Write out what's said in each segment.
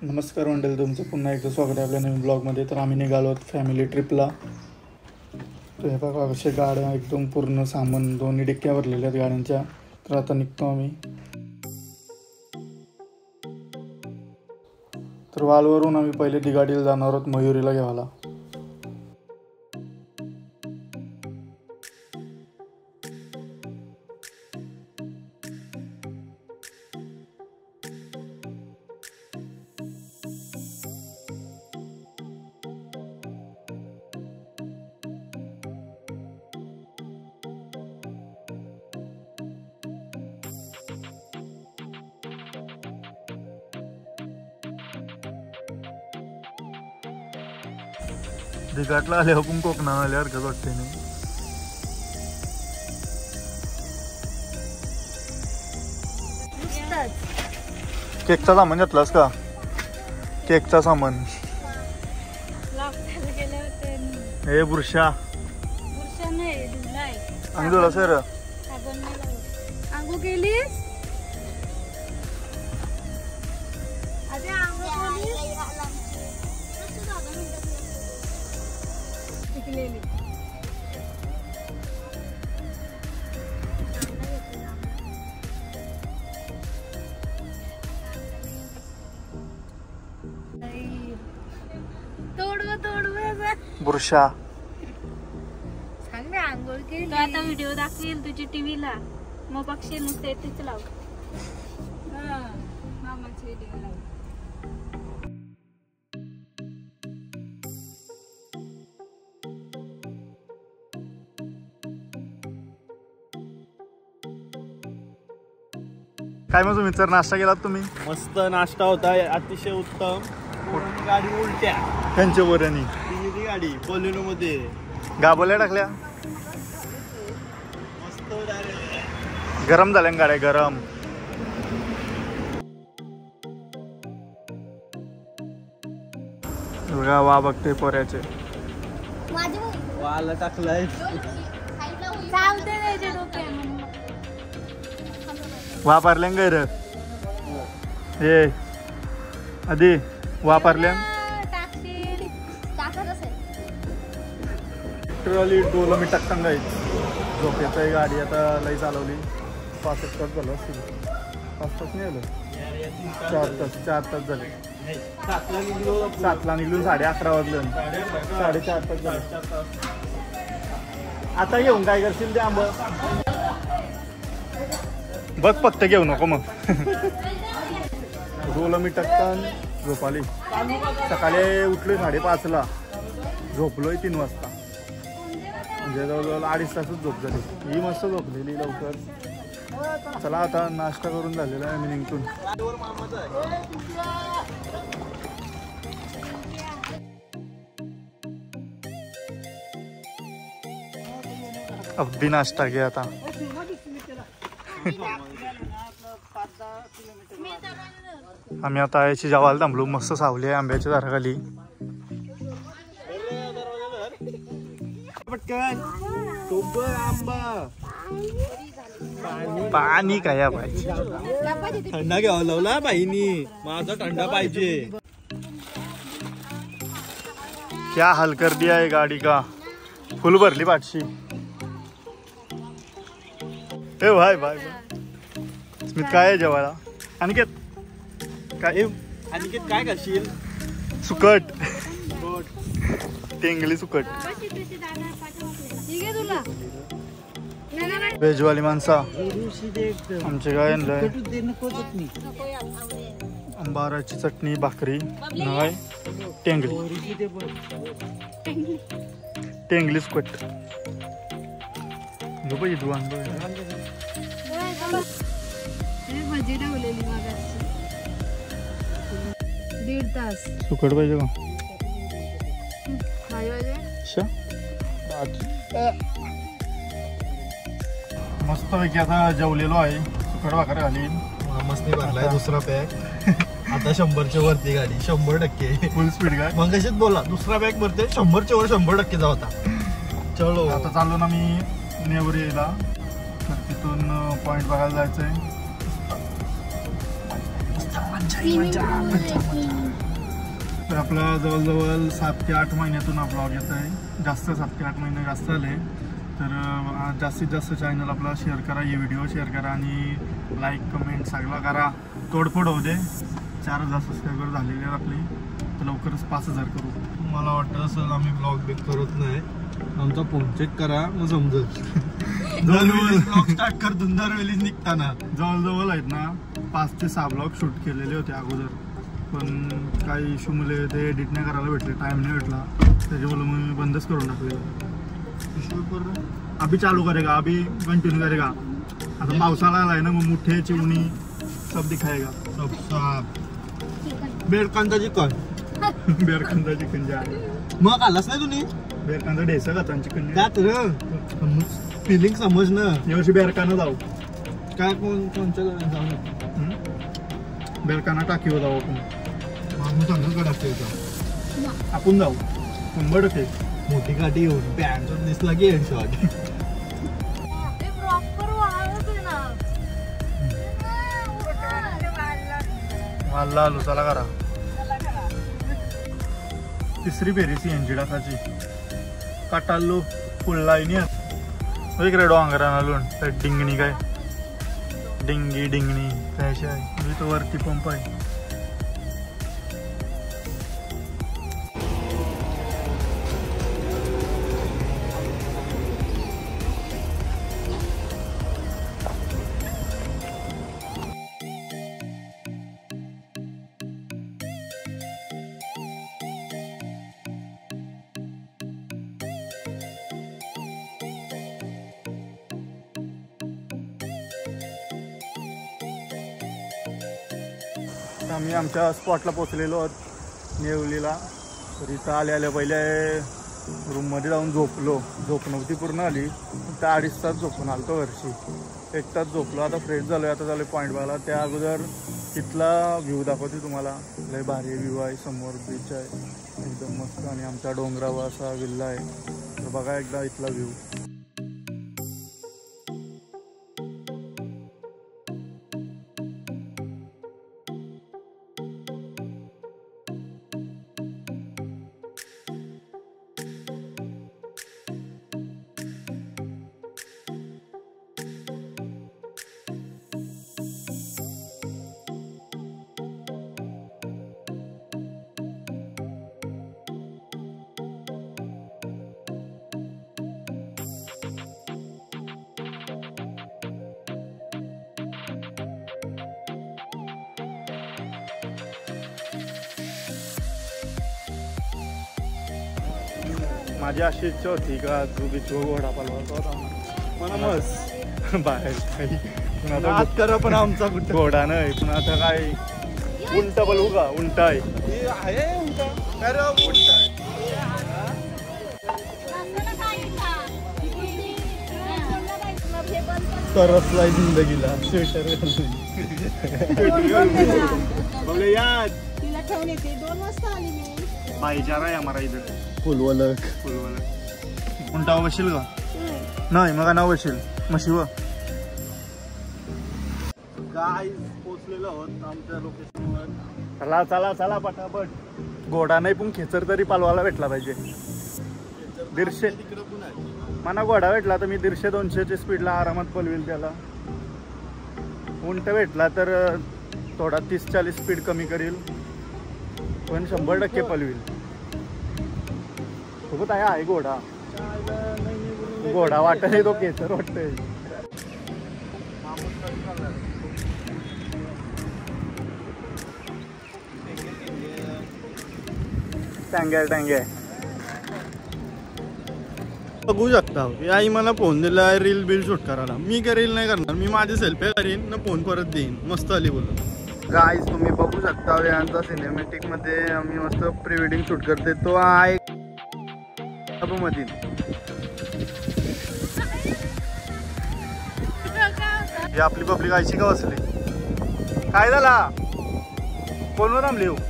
नमस्कार मंडळी, तुमचं पुन्हा एकदा स्वागत आहे आपल्या नवीन ब्लॉगमध्ये. तर आम्ही निघालो आहोत फॅमिली ट्रिपला. तर हे बघा कशा गाड्या एकदम पूर्ण सामान, दोन्ही डिक्क्या भरलेल्या आहेत गाड्यांच्या. तर आता निघतो आम्ही. तर वालवरून आम्ही पहिले दिगाडीला जाणार आहोत मयुरीला घ्यायला. दिघाटला आले आपण कोकणात आल्यावर कसं वाटते नाही. केकचा सामान घेतलास का? केकचा सामान हे बुरशा अंगुला सर अंगू केलीस बुरशा सांग ना. आंघोळ केली तो आता व्हिडिओ दाखवेल तुझी टीव्हीला, मग पक्षी नुसते तेच लाव. मामाची व्हिडिओ लाव. काय मग तुम्ही तर नाश्ता केलात तुम्ही? मस्त नाश्ता होता, अतिशय उत्तम. गाडी उलट्या त्यांच्या बऱ्यानी गाडी बोलेनो मध्ये गाबोल्या टाकल्या. मस्त गरम झाल्या गाड्या, गरम. बघा वा बघते पोऱ्याचे वाला टाकलाय. वापरल्या गैर हे आधी वापरल्या लिटरली डोलोमीट टाकताना गाईच. झोपेचा ही गाडी आता लई चालवली. 5 तास झालं असतील. 5 तास नाही आलं, 4 तास झाले. 7ला निघलून 11:30 वाजलं. 4.5 तास झाले. आता घेऊन काय करशील ते आंब बघ, फक्त घेऊ नको मग. डोलोमीट टाकताना झोप आली. सकाळी उठले 5:30ला, झोपलोय 3 वाजता. म्हणजे जवळजवळ 2.5 तासच झोप झाली. ही मस्त झोपलेली लवकर. चला आता नाश्ता करून झालेला आहे. मी निघतून अगदी नाश्ता घे आता. आम्ही आता याची जेवायला थांबलो. मस्त सावली आहे आंब्याच्या झाडाखाली. पाणी काय पाहिजे, थंडा घ्यावा लावला बाईनी. माझा थंडा पाहिजे. क्या हाल कर दिया है गाडी का. फुल भरली पाठशी. ए भाई भाई स्मित काय आहे जेवायला? अनिकेत काय? अनिकेत काय करशील? सुकट, टेंगली सुकट. वेजवाली माणसा आमचे काय आणलंय? अंबाराची चटणी, भाकरी, नाही टेंगली, टेंगली सुकट. भाजी ठेवलेली मागाची 1.5 तास. सुकट पाहिजे का? मस्त पैकी आता जेवलेलो आहे. सुकट भाकर घाली. मस्त भरलाय दुसरा पॅक. आता 100च्या वरती गाडी, 100% फुल स्पीड काय. मग कशीच बोला दुसरा पॅक भरते 100च्या वर 100% जाऊ. आता चलो आता चाललो ना मी नेवरीला. तर तिथून पॉइंट बघायला जायचंय. तर आपला जवळजवळ 7 ते 8 महिन्यातून हा ब्लॉग येत आहे. जास्त 7 ते 8 महिने जास्त आले. तर जास्तीत जास्त चॅनल आपला शेअर करा, हे व्हिडिओ शेअर करा आणि लाईक कमेंट सगळं करा. तोडफोड होऊ दे. 4000 सबस्क्रायबर झालेले आपले, तर लवकरच 5000 करू. मला वाटतं सर आम्ही ब्लॉग बिग करत नाही. आमचा फोन चेक करा मग समजत. ब्लॉग स्टार्ट करतो दरवेळी निघताना. जवळजवळ आहेत ना 5 ते 6 ब्लॉग शूट केलेले होते अगोदर, पण काही इश्यू मुले ते एडिट नाही करायला भेटले, टाइम नाही भेटला, त्याच्यामुळे मी बंदच करून टाकलेलं. अभी चालू करेगा, अभी कंटिन्यू करेगा. आता पावसाळा आलाय ना, मग मुठे चिवणी सब दिखाएगा. सब साप बेरकांदा चिकन. बेरकांदा चिकन जे आहे मग आलास नाही तुम्ही? बेरकांदा ढेसा का चिकन त्यात फिलिंग समज ना. यावर्षी बेरकांना जाऊ. काय कोणच्या जाऊ? बेरकांना टाकीवर जाऊ आपण. चांगलं कडा आपण जाऊ 100%. मोठी गाडी येऊन पॅन्ट दिसला की हेडशॉट. माल्ला आलो चला करा. तिसरी फेरी CNG टाकाची. काटालो फुल लाईनी इकडे डोंगराना लोण तर डिंगणी काय डिंगी डिंगणी त्याशी आहे. तो वरती पंप आहे. आम्ही आमच्या स्पॉटला पोचलेलो आहोत नेवलीला. तर इथं आल्या पहिले रूममध्ये जाऊन झोप नव्हती पूर्ण आली. त्या 2.5 तास झोपून आलो तो वर्षी. 1 तास झोपलो. आता फ्रेश झालो. आता झालं पॉईंट बघायला. त्या अगोदर तिथला व्ह्यू दाखवते तुम्हाला. लय भारी व्ह्यू आहे. समोर बीच आहे एकदम मस्त आणि आमचा डोंगरावर असा विल्ला आहे. तर बघा एकदा इथला व्ह्यू. माझी अशी इच्छा होती का तू बीचवर घोडा पालवायचा होता मला मस्त बाहेर काही. पण आता करा पण आमचा घोडा नाही. पण आता काय उंट बोलू का? उंट आहे. तरसलाय जिंदगीला स्वेटर बघा यार तिला ठेवून येते. 2 वाजता आली मी. भाईचारा आहे आम्हाला इधर. फुलवलक उंटावर बसेल का? नाही मग नाव बसेल म्हशीवर. काय पोचलेलो आहोत आमच्या लोकेशनवर. चला चला चला पटापट. घोडा नाही पण खेचर तरी पालवायला भेटला पाहिजे. 150 मला घोडा भेटला तर मी 150-200च्या स्पीडला आरामात पलवेल त्याला. उंट भेटला तर थोडा 30-40 स्पीड कमी करील पण 100% पलवेल. सोबत आहे घोडा. घोडा वाटत तो केसर वाटतंय. टांग्या बघू शकता की आई मला फोन दिला रील बिल शूट करायला. मी काय रील नाही करणार. मी माझे सेल्फी करीन ना फोन परत देईन. मस्त आली बोलून. गाईज तुम्ही बघू शकता यांचा सिनेमॅटिक मध्ये आम्ही मस्त प्री वेडिंग शूट करते. तो आहे मधील ही आपली पब्लिक आयची का बसली. काय झाला? कोणवर थांबली हो?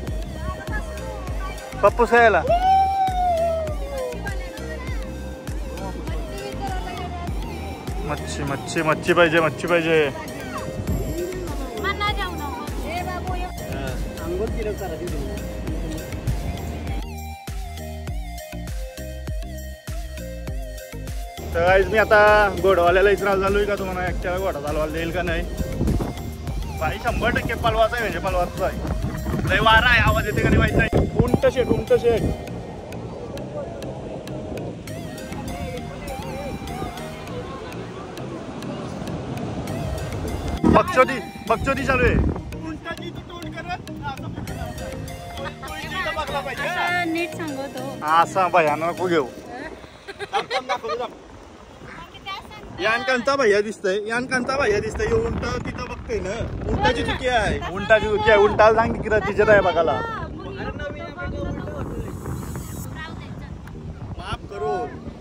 पप्पू सायला मच्छी पाहिजे. तर गाईज मी आता घोडवाल्याला इचरायला झालोय का तुम्हाला एकट्याला घोडा चालवायला देईल का नाही. बाई 100% पलवाचा आहे म्हणजे पलवाचा आहे. लय वारा आहे, आवाज येते का नाही माहित नाही. उंट शेट बकचोदी चालू आहे. नीट सांगतो असा भयानक नको घेऊ. यान कांता भैया दिसतंय उंट तिथं बघतोय ना. उंटाची चुकी आहे उंटाला सांग की तिच्यात आहे बघायला. माफ करो.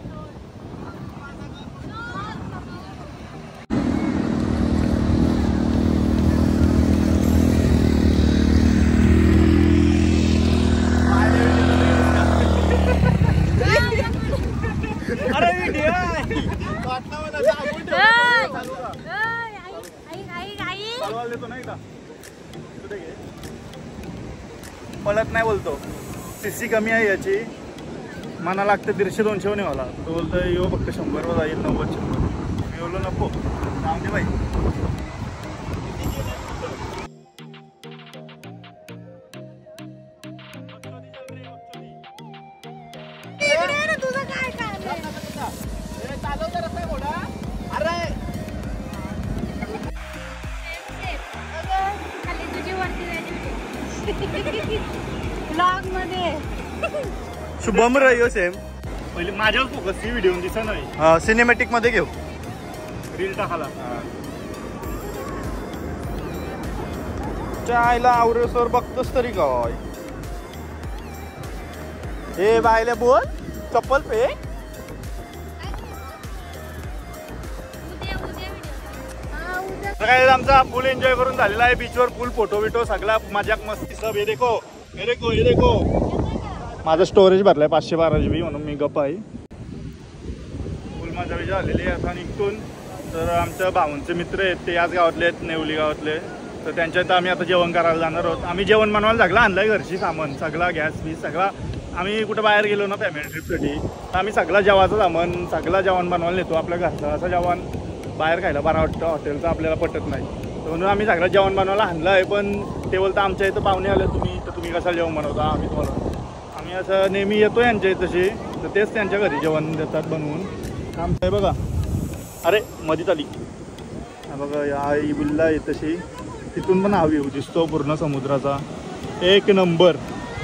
पळत नाही बोलतो. सीसी कमी आहे याची. मना लागतं 150-200 नाही मला. तो बोलतोय यो फक्त 100 वर जाईल 90-100. मी बोललो नको जाऊ दे बाई. ब्लॉग मध्ये शुभम रहियो सेम. पहिले माझ्यावर फोकस ती व्हिडिओ दिसा नाही. सिनेमॅटिक मध्ये घेऊ रील टाकाला. चायला आवरेसवर बघतोस तरी काय. हे बायले बोल चप्पल पे. काय आमचा फुल एन्जॉय करून झालेला आहे. बीचवर फुल फोटो बिटो सगळा मजाक मस्ती सब. हे देखो माझं स्टोरेज भरलाय 512 GB म्हणून मी गप्प आहे. फुल मजा बिजा झालेली आहे. आता निघतून तर आमच्या भावांचे मित्र आहेत ते याच गावातले आहेत, नेवली गावातले. तर त्यांच्या इथं आम्ही आता जेवण करायला जाणार आहोत. आम्ही जेवण बनवायला सगळं आणलंय घरची सामान सगळा गॅस बीस सगळा. आम्ही कुठं बाहेर गेलो ना फॅमिली ट्रिपसाठी तर आम्ही सगळं जेवायचं सामान सगळं जेवण बनवायला नेतो. आपल्या घरचं असं जेवण बाहेर खायला बरं वाटतं. हॉटेलचं आपल्याला पटत नाही. म्हणून आम्ही सगळं जेवण बनवायला आणलं आहे. पण ते बोलतं आमच्या इथं पाहुणे आले तुम्ही तर तुम्ही कशाला जेवण बनवता. आम्ही असं नेहमी येतो यांच्या इथं तशी. तर तेच त्यांच्या घरी जेवण देतात बनवून. आमचं आहे बघा. अरे मधीच आली बघा या आई बिल्ला आहे तशी. तिथून पण हा व्ह्यू दिसतो पूर्ण समुद्राचा. एक नंबर.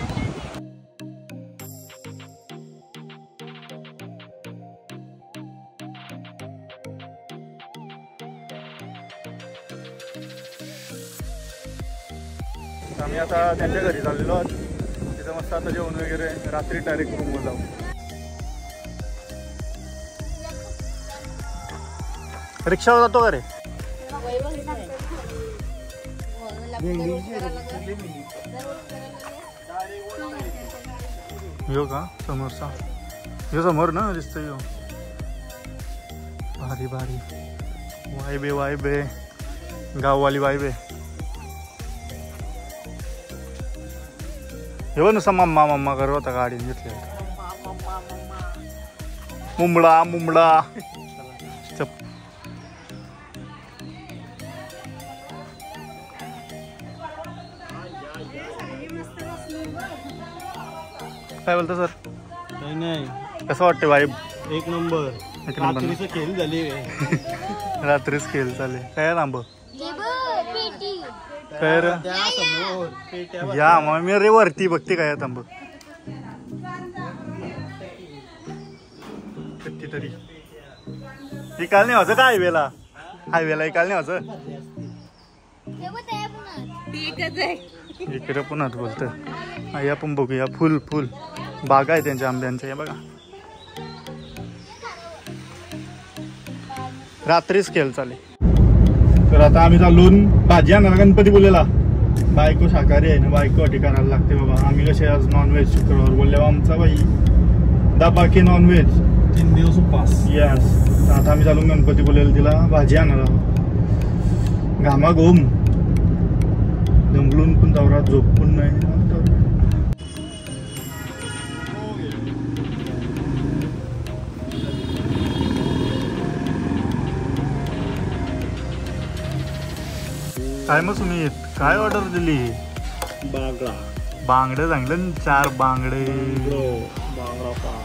आम्ही आता त्यांच्या घरी चाललेलो आहोत. तिथं मस्त आता जेवण वगैरे रात्री डायरेक्ट रूमवर जाऊ. रिक्षावर जातो का रे. यो का समोरचा यो समोर ना दिसतोय यो. भारी वाईब आहे गाववाली वाईब आहे. हे बघ नुसता मम्मा करत होता गाडीने घेतले. मुंबळा काय बोलतो सर. नाही कसं वाटते वाईब. एक नंबर. खेळ झाली रात्रीच खेळ चालले. काय लांब तर या मग मी रे वरती बघते काय थांब. कितीतरी इकाल नाही व्हायचं का हायवेला इकाल नाही व्हायचं. इकडे पुन्हा बोलत आपण बघूया. फुल बागा आहे त्यांच्या आंब्यांच्या. हे बघा रात्रीच खेळ चाले. तर आता आम्ही चालून भाजी आणायला गणपती बोललेला. बायको शाकाहारी आहे ना बायको अटी करायला लागते बाबा. आम्ही कसे आज नॉनव्हेज शुक्रवार बोलले आमचा बाई डबा की नॉनव्हेज 3 दिवस उपास. यस. तर आता आम्ही चालून गणपती बोललेला तिला भाजी आणायला. घामाघूम दमलून पण दौरा झोपून नाही. काय मग तुम्ही काय ऑर्डर दिली? बांगडा बांगडे सांगले 4 बांगडे. बांगडा पाय.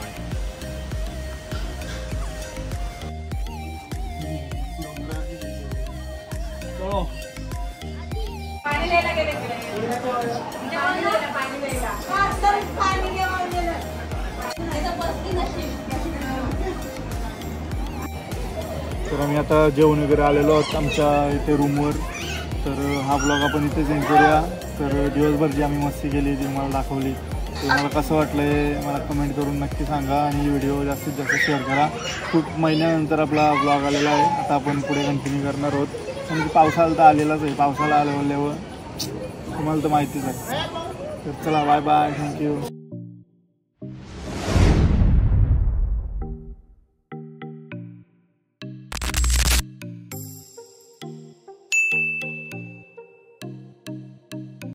तर आम्ही आता जेवण वगैरे आलेलो आहोत आमच्या इथे रूमवर. तर हा ब्लॉग आपण इथेच एंड करूया. तर दिवसभर जी आम्ही मस्ती केली ती मला दाखवली. तर मला कसं वाटलं आहे मला कमेंट करून नक्की सांगा आणि व्हिडिओ जास्तीत जास्त शेअर करा. खूप महिन्यानंतर आपला ब्लॉग आलेला आहे. आता आपण पुढे कंटिन्यू करणार आहोत. म्हणजे पावसाळा तर आलेलाच आहे. पावसाळा आल्यावर तुम्हाला तर माहितीच आहे. तर चला बाय बाय. थँक्यू.